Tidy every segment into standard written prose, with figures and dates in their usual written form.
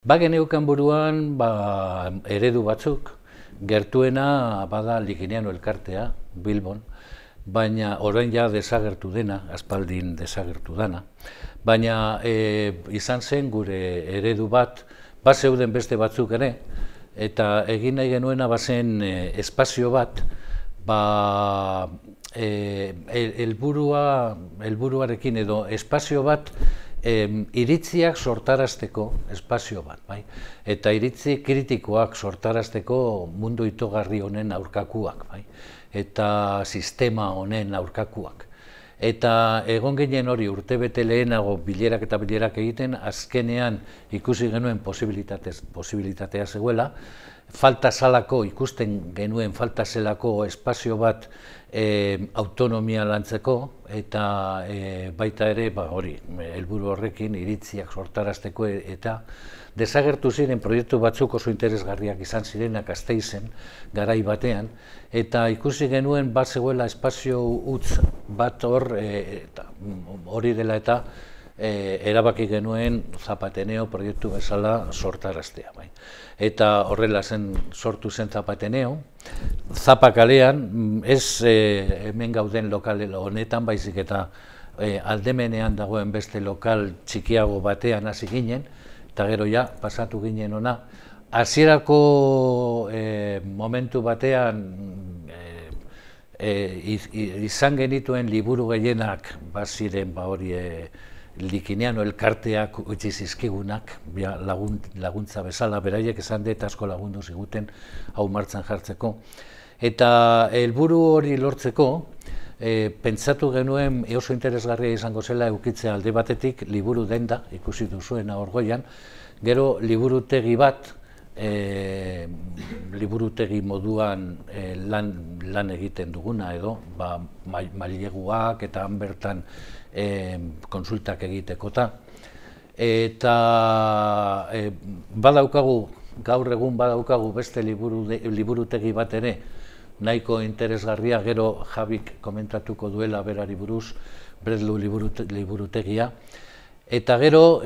Geneukan buruan eredu batzuk, gertuena bada Likineano elkartea, Bilbon, baina orain ja desagertu dena, aspaldin desagertu dana, baina izan zen gure eredu bat, zeuden beste batzuk ere, eta egin nahi genuena bazen espazio bat, helburuarekin edo espazio bat iritziak sortarazteko espazio bat, eta iritzi kritikoak sortarazteko mundu itogarri honen aurkakuak, eta sistema honen aurkakuak. Eta egon ginen hori urtebete lehenago bilerak eta bilerak egiten, azkenean ikusi genuen posibilitatea zegoela, ikusten genuen falta zelako espazio bat autonomia lantzeko, eta baita ere helburu horrekin iritziak sortarazteko eta desagertu ziren proiektu batzuk oso interesgarriak izan zirenak Gasteizen garai batean, eta ikusi genuen bat zegoela espazio utz bat hori dela eta erabaki genuen Zapateneo proiektu bezala sortaraztea. Eta horrela sortu zen Zapateneo, Zapa kalean, ez hemen gauden lokal honetan, baizik eta Aldemenean dagoen beste lokal txikiago batean hasi ginen, eta gero ja, pasatu ginen ona. Hasierako momentu batean izan genituen liburu gehienak baziren hori Likineano elkarteak utzi zizkigunak, laguntza bezala, beraiek esan dut asko lagundu ziguten hau martxan jartzeko. Eta helburu hori lortzeko, pentsatu genuen oso interesgarria izango zela eukitzea alde batetik liburu denda, ikusi duzuena Orgoian, gero liburutegi bat, liburutegi moduan lan egiten duguna edo, maileguak eta han bertan konsultak egitekota. Eta gaur egun badaukagu beste liburutegi bat ere, nahiko interesgarria, gero Jabik komentatuko duela berari buruz, Bredlu liburutegia. Eta gero,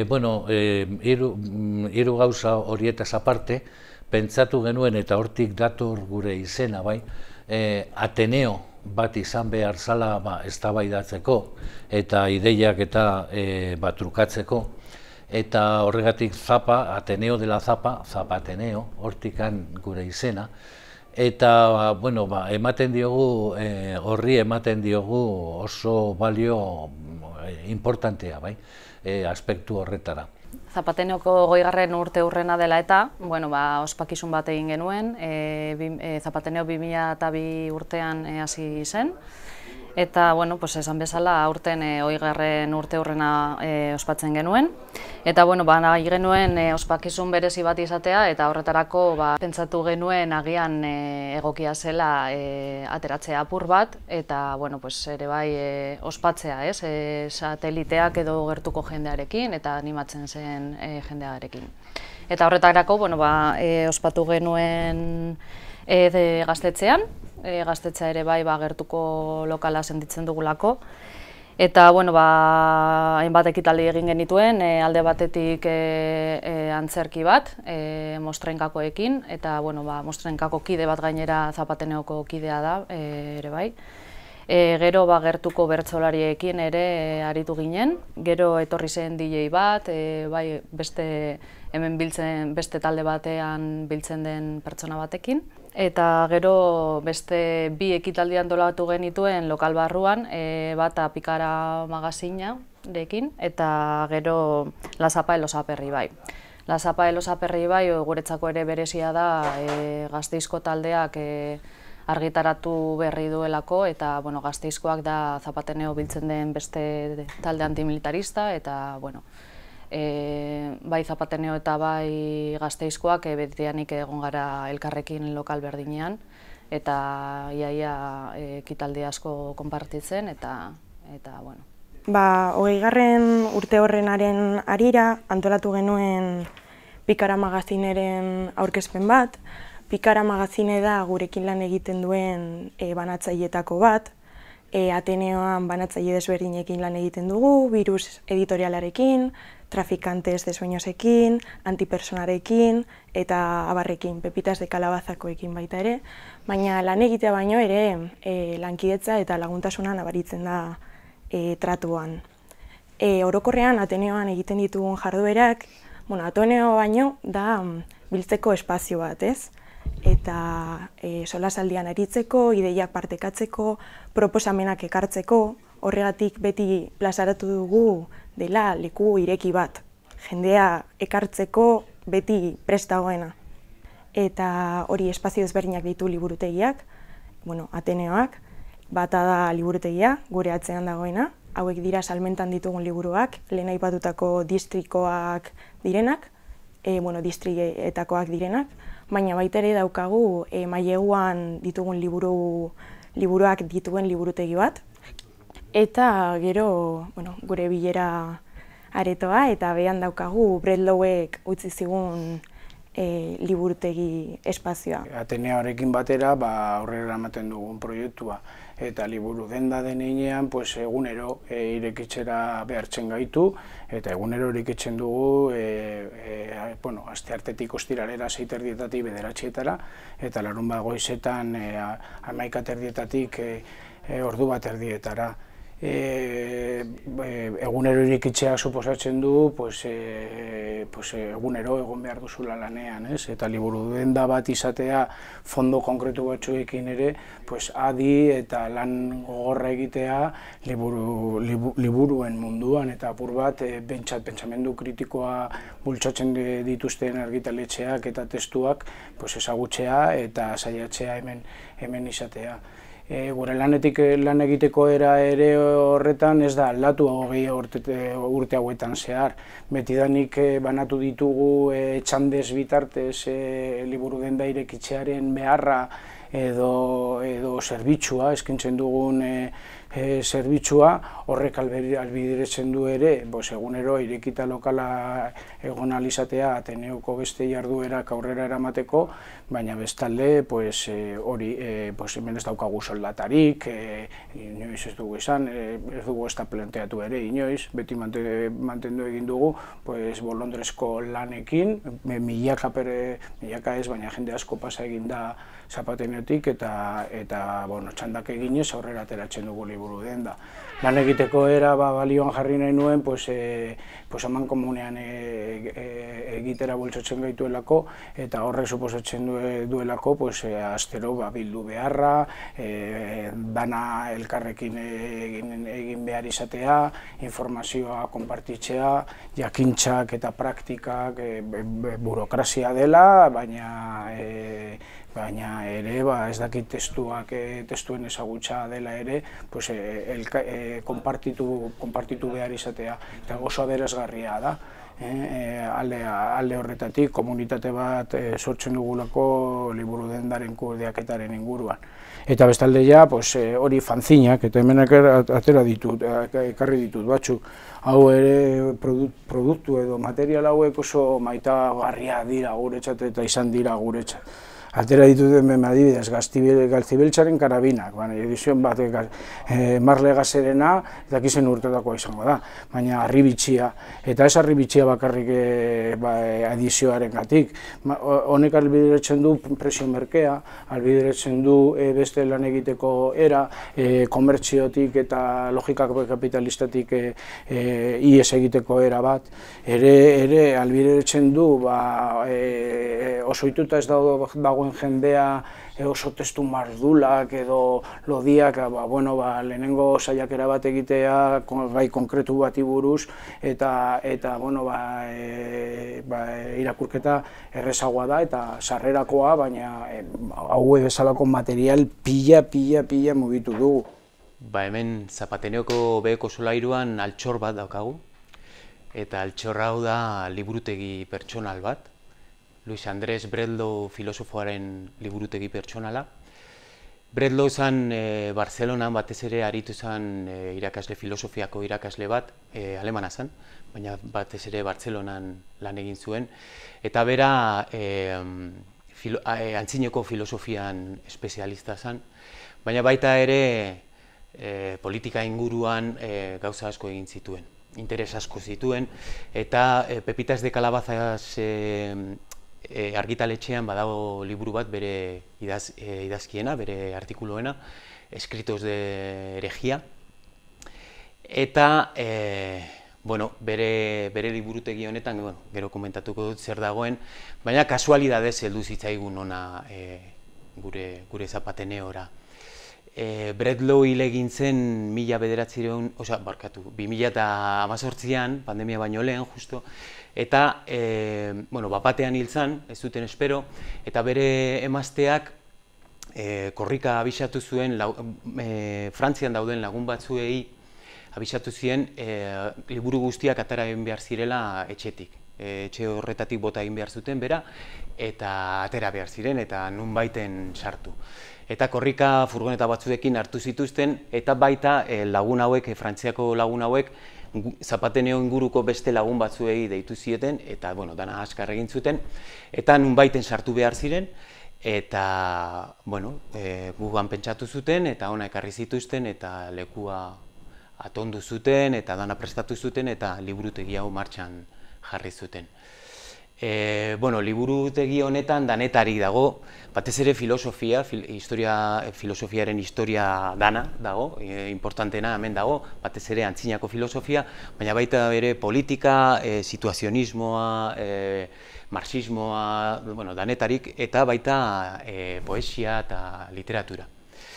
hiru gauza horietaz aparte, pentsatu genuen, eta hortik dator gure izena, Ateneo bat izan behar zala eztabaidatzeko, eta ideiak eta trukatzeko, eta horregatik Zapa, Ateneo dela Zapa, Zapateneo, hortikan gure izena, eta ematen diogu, horri ematen diogu oso balio importantea, aspektu horretara. Zapateneoko 20. urte hurrena dela eta, ospakizun bat egin genuen, Zapateneo 2002 urtean hasi zen, eta, esan bezala, aurten 20. urte hurrena ospatzen genuen. Eta, nahi genuen ospakizun berezi bat izatea, eta horretarako pentsatu genuen agian egokia zela ateratzea apur bat, eta, ere bai ospatzea, sateliteak edo gertuko jendearekin, eta animatzen zen jendearekin. Eta horretarako, ospatu genuen Gaztetxean, Gaztetxea ere bai gertuko lokala sentitzen dugulako. Eta, hainbat ekitaldi egin genituen, alde batetik antzerki bat, Mostrenkakoekin, eta, Mostrenkako kide bat gainera Zapateneoko kidea da, ere bai. Gero, gertuko bertsolariekin ere aritu ginen, gero etorri zen DJ bat, hemen beste talde batean biltzen den pertsona batekin. Eta gero beste bi ekitaldi antolatu genituen lokal barruan, bata Pikara magazinarekin, eta gero La Zapa el Osaperri bai. La Zapa el Osaperri bai guretzako ere berezia da Gasteizko taldeak argitaratu berri duelako, eta Gasteizkoak da Zapateneo biltzen den beste talde antimilitarista, eta bai Zapateneo eta bai Gasteizkoak betidanik egon gara elkarrekin lokal berdinean, eta iaia ekitaldi asko konpartitzen, eta 20. urte horrenaren harira antolatu genuen Pikara magazineren aurkezpen bat. Pikara magazine da gurekin lan egiten duen banatzaileetako bat, Ateneoan banatzaile desberdinekin lan egiten dugu, Virus editorialarekin, Trafikantes de Sueñosekin, Antipersonarekin eta abarrekin, Pepitas de Calabazakoekin baita ere, baina lan egitea baino ere lankidetza eta laguntasuna nabaritzen da tratuan. Orokorrean Ateneoan egiten ditugun jarduerak, Ateneo baino da biltzeko espazio bat, ez? Eta solasaldian aritzeko, ideiak partekatzeko, proposamenak ekartzeko, horregatik beti plazaratu dugu dela leku ireki bat. Jendea ekartzeko beti prest dagoena. Eta hori espazio ezberdinak ditu liburutegiak, Ateneoak, bata da liburutegia, gure atzean dagoena, hauek dira salmentan ditugun liburuak, lehen aipatutako distrikoak direnak, distrietakoak direnak, baina baita ere daukagu maileguan ditugun liburuak dituen liburutegi bat, eta gero gure bilera aretoa, eta behan daukagu Breadlowek utzi zigun liburutegi espazioa. Ateneoarekin batera aurrera ematen dugun proiektua, eta liburu denda denean egunero irekitzera behartzen gaitu, eta egunero irekitzen dugu asteartetik ostiralera 6:30 bederatzietara, eta larunbat goizetan 11:30 ordu 1:30. Egunero irekitzeak suposatzen du egunero egon behar duzula lanean, eta liburu denda bat izatea fondo konkretu batzuekin ere adi eta lan gogorra egitea liburuen munduan, eta apur bat pentsamendu kritikoa bultzatzen dituzten argitaletxeak eta testuak ezagutzea eta saiatzea hemen izatea. Gure lanetik lan egiteko era ere horretan ez da aldatu 20 urte hauetan zehar. Betidanik banatu ditugu txandez bitartez liburu denda irekitzearen beharra edo zerbitzua, eskaintzen dugun zerbitzua, horrek ahalbideratzen du ere, egunero irekita lokala egon ahal izatea Ateneoko beste jarduerak aurrera eramateko, baina bestalde hori hemen ez daukagu soldatarik, inoiz ez dugu izan, ez dugu ez da planteatu ere inoiz, beti mantendu egin dugu bolondrezko lanekin, milaka ez, baina jende asko pasa egin da Zapateneotik eta txandak eginez aurrera ateratzen dugu liburu denda. Lan egiteko era balioan jarri nahi nuen, eman komunean egitera bultzatzen gaituelako, eta horrek suposatzen duelako astero bildu beharra, dana elkarrekin egin behar izatea, informazioa konpartitzea, jakintzak eta praktikak burokrazia dela, baina ere ez dakit testuen ezagutza dela ere konpartitu behar izatea, eta oso aberasgarria da. Alde horretatik komunitate bat sortzen dugulako liburu dendaren kudeaketaren inguruan. Eta bestalde hori fanzinak, eta hemen ekarri ditut batzuk, hau ere produktu edo material hauek oso maitagarria dira guretzat eta izan dira guretzat. Atera dituten adibidez, Galtzibeltzaren karabinak, edizioen bat Marle Gazerena, eta kizen urtetakoa izango da, baina harribitxia, eta ez harribitxia bakarrik edizioaren gatik. Honek albideratzen du presio merkea, albideratzen du beste lan egiteko era, komertziotik eta logika kapitalistatik ies egiteko era bat, ere albideratzen du oso ohituta ez dagoen jendea oso testu mardulak edo lodiak, lehenengo saiakera bat egitea gai konkretu bati buruz, eta irakurketa errezagoa da eta sarrerakoa, baina hau bezalako material pila mugitu dugu. Hemen Zapateneoko beheko solairuan altxor bat daukagu, eta altxor hau da liburutegi pertsonal bat, Luis Andrés Breadlow filosofoaren liburutegi pertsonala. Breadlow zen Barcelonan batez ere aritu zen filosofiako irakasle bat, alemana zen, baina batez ere Barcelonan lan egin zuen, eta bera antzineko filosofian espezialista zen, baina baita ere politika inguruan gauza asko egin zituen, interes asko zituen, eta Pepitas de Calabazas argitaletxean badago liburu bat bere idazkiena, bere artikuluena, Escritos de herejía, eta bere liburutegi honetan, gero komentatuko dut zer dagoen, baina kasualidadez heldu zitzaigun ona gure Zapateneora. Bredlow hil egin zen 2018an, pandemia baino lehen, justo, eta bapatean hil zen, ez duten espero, eta bere emazteak korrika abisatu zuen, Frantzian dauden lagun batzuei abisatu zien liburu guztiak atera egin behar zirela etxetik. Etxe horretatik bota egin behar zuten bera, eta atera behar ziren, eta nunbaiten sartu. Eta korrika furgoneta batzuekin hartu zituzten, eta baita lagun hauek, Frantziako lagun hauek, Zapateneo inguruko beste lagun batzuei deitu zieten, eta dana askar egin zuten, eta nunbaiten sartu behar ziren, eta gugan pentsatu zuten, eta ona ekarri zituzten, eta lekua atondu zuten, eta dana prestatu zuten, eta liburutegi hau martxan jarri zuten. Liburutegi honetan danetarik dago, batez ere filosofiaren historia dana dago, importanteena hemen dago, batez ere antzinako filosofia, baina baita ere politika, situazionismoa, marxismoa, danetarik, eta baita poesia eta literatura.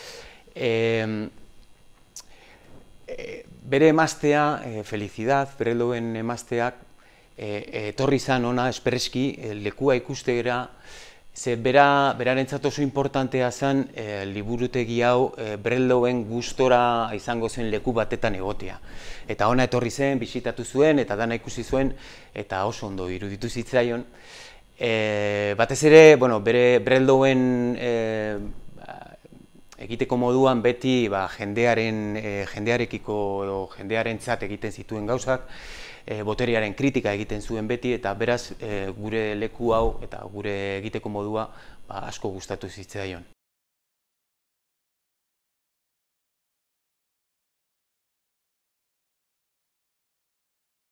Bere emaztea, Felicidad, Bredlowen emazteak, etorri zan ona espreski lekua ikustera, ze berarentzat oso importantea zen liburutegi hau Bredlowen gustora izango zen leku batetan egotea. Eta ona etorri zen, bisitatu zuen, eta dana ikusi zuen, eta oso ondo iruditu zitzaion. Batez ere, bere Bredlowen egiteko moduan beti jendearekiko edo jendearentzat egiten zituen gauzak, boterearen kritika egiten zuen beti, eta beraz gure leku hau eta gure egiteko modua asko gustatu zitzaion.